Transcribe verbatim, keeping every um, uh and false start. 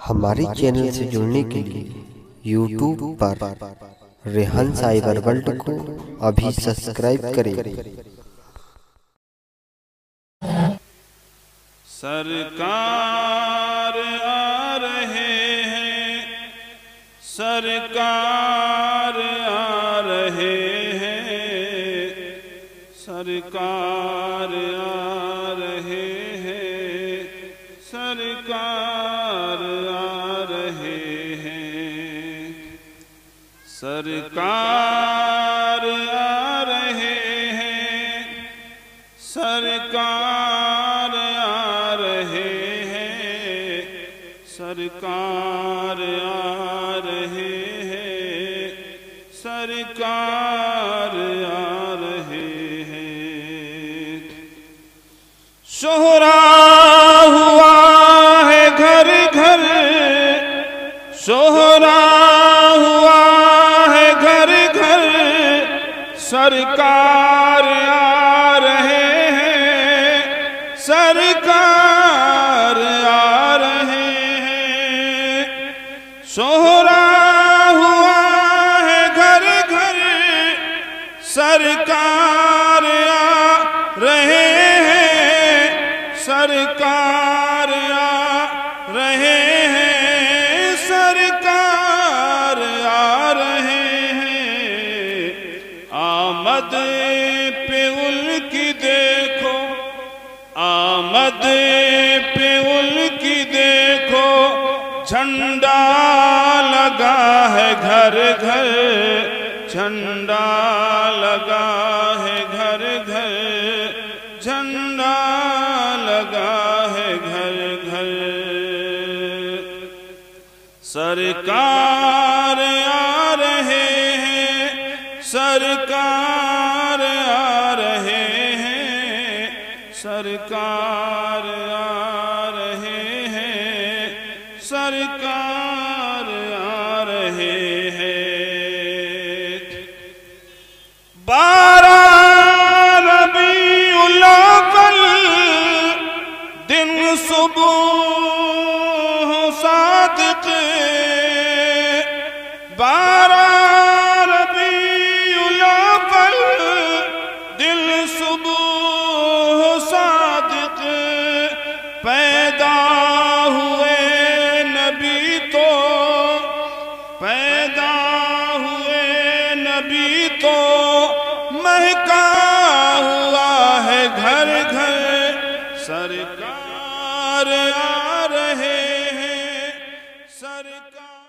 ہمارے چینل سے جڑنے کے لیے یوٹیوب پر ریحان سائبر ورلڈ کو ابھی سبسکرائب کریں۔ سرکار آ رہے ہیں، سرکار آ رہے ہیں، سرکار آ رہے ہیں، سرکار آ رہے ہیں، سرکار آ رہے ہیں، سرکار آ رہے ہیں، سرکار آ رہے ہیں، سرکار آ رہے ہیں۔ شہرا ہوا ہے گھر گھر، شہرا ہوا ہے گھر گھر، سرکار آ رہے ہیں، سرکار آ رہے ہیں۔ شہرا ہوا ہے گھر گھر، سرکار آ رہے ہیں، سرکار آ رہے ہیں، سرکار آ رہے ہیں۔ آمد پہ ان کی دیکھو، آمد پہ ان کی دیکھو، جھنڈا لگا ہے گھر گھر، جھنڈا لگا ہے گھر گھر، جھنڈا لگا ہے گھر گھر۔ سرکار آ رہے ہیں، سرکار آ رہے ہیں، سرکار آ رہے ہیں، سرکار آ رہے ہیں۔ بارہ ربیع الاول دن صبح صادق، بارہ ربیع الاول دن صبح صادق، پیدا ہوئے نبی تو، پیدا ہوئے نبی تو، مہکا ہوا ہے گھر گھر، سرکار آ رہے ہیں، سرکار